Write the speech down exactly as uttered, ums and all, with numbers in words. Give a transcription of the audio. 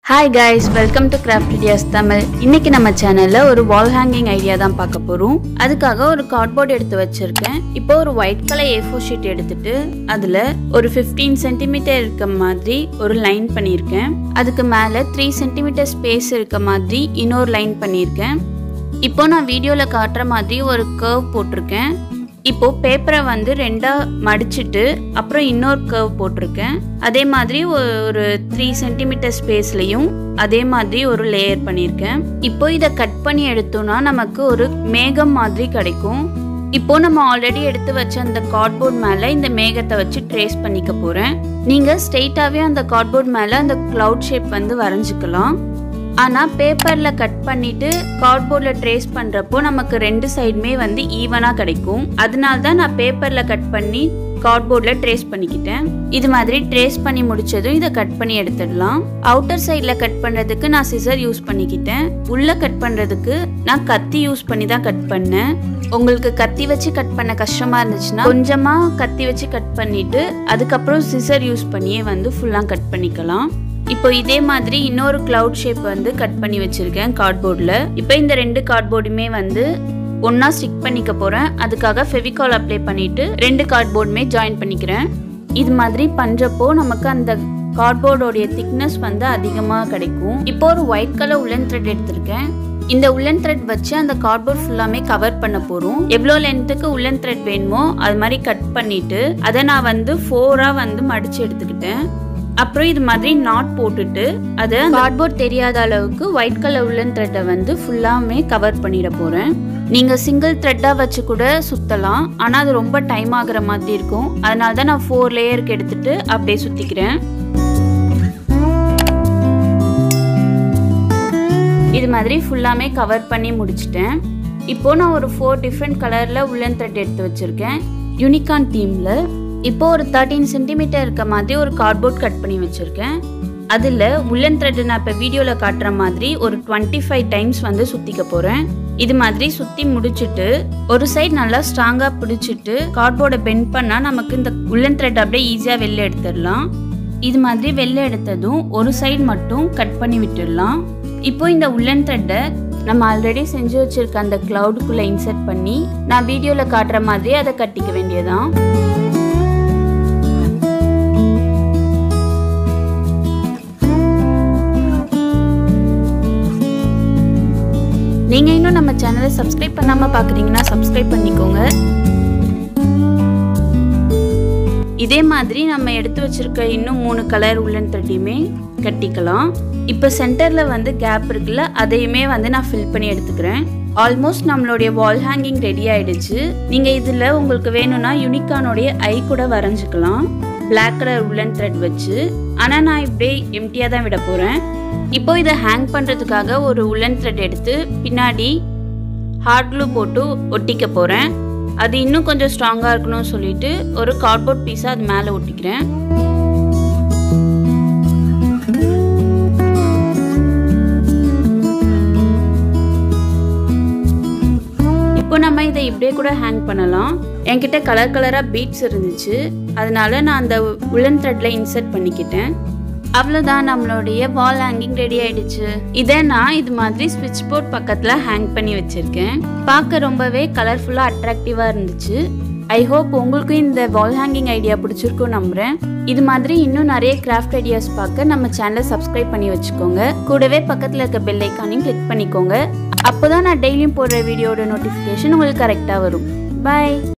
Hi guys, welcome to Craft Ideas Tamil. இன்னைக்கு நம்ம சேனல்ல ஒரு wall hanging ஐடியா தான் பார்க்க போறோம். அதுக்காக ஒரு கார்ட்போர்ட் எடுத்து வச்சிருக்கேன். இப்போ ஒரு white colour A four sheet எடுத்துட்டு அதுல ஒரு fifteen centimeter இருக்க மாதிரி ஒரு லைன் பண்ணியிருக்கேன். அதுக்கு மேல three centimeter ஸ்பேஸ் இருக்க மாதிரி இன்னொரு லைன் பண்ணியிருக்கேன். இப்போ நான் வீடியோல காட்டுற மாதிரி ஒரு கர்வ் போட்டிருக்கேன். இப்போ பேப்பரை வந்து ரெண்டா மடிச்சிட்டு அப்புறம் இன்னொரு கர்வ் போட்டிருக்கேன். அதே மாதிரி ஒரு த்ரீ சென்டிமீட்டர் ஸ்பேஸ்லையும் அதே மாதிரி ஒரு லேயர் பண்ணியிருக்கேன். இப்போ இதை கட் பண்ணி எடுத்தோம்னா நமக்கு ஒரு மேகம் மாதிரி கிடைக்கும். இப்போ நம்ம ஆல்ரெடி எடுத்து வச்ச அந்த கார்ட்போர்ட் மேலே இந்த மேகத்தை வச்சு ட்ரேஸ் பண்ணிக்க போகிறேன். நீங்கள் ஸ்ட்ரெயிட்டாகவே அந்த கார்ட்போர்ட் மேலே அந்த க்ளவுட் ஷேப் வந்து வரைஞ்சிக்கலாம். ஆனால் பேப்பரில் கட் பண்ணிவிட்டு கார்ட்போர்டில் ட்ரேஸ் பண்ணுறப்போ நமக்கு ரெண்டு சைடுமே வந்து ஈவனாக கிடைக்கும். அதனால தான் நான் பேப்பரில் கட் பண்ணி கார்ட்போர்டில் ட்ரேஸ் பண்ணிக்கிட்டேன். இது மாதிரி ட்ரேஸ் பண்ணி முடிச்சதும் இதை கட் பண்ணி எடுத்துடலாம். அவுட்டர் சைடில் கட் பண்ணுறதுக்கு நான் சிசர் யூஸ் பண்ணிக்கிட்டேன். உள்ளே கட் பண்ணுறதுக்கு நான் கத்தி யூஸ் பண்ணி தான் கட் பண்ணேன். உங்களுக்கு கத்தி வச்சு கட் பண்ண கஷ்டமாக இருந்துச்சுன்னா கொஞ்சமாக கத்தி வச்சு கட் பண்ணிவிட்டு அதுக்கப்புறம் சிசர் யூஸ் பண்ணியே வந்து ஃபுல்லாக கட் பண்ணிக்கலாம். இப்போ இதே மாதிரி இன்னொரு கிளவுட் ஷேப் வந்து கட் பண்ணி வச்சிருக்கேன் கார்ட்போர்டில். இப்போ இந்த ரெண்டு கார்ட்போர்டுமே வந்து ஒன்றா ஸ்டிக் பண்ணிக்க போகிறேன். அதுக்காக ஃபெவிகால் அப்ளை பண்ணிவிட்டு ரெண்டு கார்ட்போர்டுமே ஜாயின் பண்ணிக்கிறேன். இது மாதிரி பண்ணுறப்போ நமக்கு அந்த கார்ட்போர்டோடைய திக்னஸ் வந்து அதிகமாக கிடைக்கும். இப்போ ஒரு ஒயிட் கலர் உல்லன் த்ரெட் எடுத்திருக்கேன். இந்த உல்லன் த்ரெட் வச்சு அந்த கார்ட்போர்ட் ஃபுல்லாமே கவர் பண்ண போகிறோம். எவ்வளோ லென்த்துக்கு உல்லன் த்ரெட் வேணுமோ அது மாதிரி கட் பண்ணிவிட்டு அதை நான் வந்து ஃபோராக வந்து மடித்து எடுத்துக்கிட்டேன். அப்புறம் இது மாதிரி நாட் போட்டுட்டு அதை கார்ட்போர்ட் தெரியாத அளவுக்கு ஒயிட் கலர் உல்லன் த்ரெட்டை வந்து ஃபுல்லாமே கவர் பண்ணிட போகிறேன். நீங்கள் சிங்கிள் த்ரெட்டாக வச்சு கூட சுற்றலாம், ஆனால் அது ரொம்ப டைம் ஆகிற மாதிரி இருக்கும். அதனால தான் நான் ஃபோர் லேயருக்கு எடுத்துட்டு அப்படியே சுற்றிக்கிறேன். இது மாதிரி ஃபுல்லாமே கவர் பண்ணி முடிச்சிட்டேன். இப்போது நான் ஒரு ஃபோர் டிஃப்ரெண்ட் கலரில் உல்லன் த்ரெட் எடுத்து வச்சுருக்கேன் யூனிகான் தீமில். இப்போ ஒரு தேர்ட்டீன் சென்டிமீட்டர் இருக்க மாதிரி ஒரு கார்ட்போர்ட் கட் பண்ணி வச்சுருக்கேன். அதில் உல்லன் த்ரெட்டு நான் இப்போ வீடியோவில் காட்டுற மாதிரி ஒரு டுவெண்ட்டி ஃபைவ் டைம்ஸ் வந்து சுற்றிக்க போகிறேன். இது மாதிரி சுற்றி முடிச்சுட்டு ஒரு சைட் நல்லா ஸ்ட்ராங்காக பிடிச்சிட்டு கார்ட்போர்டை பெண்ட் பண்ணால் நமக்கு இந்த உல்லன் த்ரெட் அப்படியே ஈஸியாக வெளில எடுத்துடலாம். இது மாதிரி வெளில எடுத்ததும் ஒரு சைடு மட்டும் கட் பண்ணி விட்டுடலாம். இப்போ இந்த உல்லன் த்ரெட்டை நம்ம ஆல்ரெடி செஞ்சு வச்சுருக்க அந்த க்ளவுடுக்குள்ளே இன்சர்ட் பண்ணி நான் வீடியோவில் காட்டுற மாதிரி அதை கட்டிக்க வேண்டியதான். நீங்கள் இன்னும் நம்ம சேனலை சப்ஸ்கிரைப் பண்ணாமல் பார்க்குறீங்கன்னா சப்ஸ்கிரைப் பண்ணிக்கோங்க. இதே மாதிரி நம்ம எடுத்து வச்சிருக்க இன்னும் மூணு கலர் உல்லன் த்ரெட்டையுமே கட்டிக்கலாம். இப்போ சென்டரில் வந்து கேப் இருக்குல்ல, அதையுமே வந்து நான் ஃபில் பண்ணி எடுத்துக்கிறேன். ஆல்மோஸ்ட் நம்மளுடைய வால் ஹேங்கிங் ரெடி ஆகிடுச்சு. நீங்கள் இதில் உங்களுக்கு வேணும்னா யூனிகானோடைய ஐ கூட வரைஞ்சிக்கலாம் பிளாக் கலர் உல்லன் த்ரெட் வச்சு. ஆனால் நான் இப்படியே எம்டியாக தான் விட போகிறேன். இப்போ இதை ஹேங் பண்ணுறதுக்காக ஒரு உல்லன் த்ரெட் எடுத்து பின்னாடி ஹார்ட் க்ளூ போட்டு ஒட்டிக்க போகிறேன். அது இன்னும் கொஞ்சம் ஸ்ட்ராங்காக இருக்கணும்னு சொல்லிட்டு ஒரு கார்ட்போர்ட் பீஸை அது மேலே ஒட்டிக்கிறேன். இப்போ நம்ம இதை இப்படியே கூட ஹேங் பண்ணலாம். என்கிட்ட கலர் கலராக பீட்ஸ் இருந்துச்சு, அதனால நான் அந்த உல்லன் த்ரெட்டில் இன்சர்ட் பண்ணிக்கிட்டேன். அவ்வளோதான், நம்மளுடைய வால் ஹேங்கிங் ரெடி ஆயிடுச்சு. இதை நான் இது மாதிரி ஸ்விட்ச் போர்ட் பக்கத்தில் ஹேங் பண்ணி வச்சுருக்கேன். பார்க்க ரொம்பவே கலர்ஃபுல்லாக அட்ராக்டிவாக இருந்துச்சு. ஐ ஹோப் உங்களுக்கும் இந்த வால் ஹேங்கிங் ஐடியா பிடிச்சிருக்கும் நம்புகிறேன். இது மாதிரி இன்னும் நிறைய கிராஃப்ட் ஐடியாஸ் பார்க்க நம்ம சேனலை சப்ஸ்கிரைப் பண்ணி வச்சுக்கோங்க. கூடவே பக்கத்தில் இருக்க பெல் ஐக்கானையும் கிளிக் பண்ணிக்கோங்க. அப்போ தான் நான் டெய்லியும் போடுற வீடியோட நோட்டிஃபிகேஷன் உங்களுக்கு கரெக்டாக வரும். பாய்.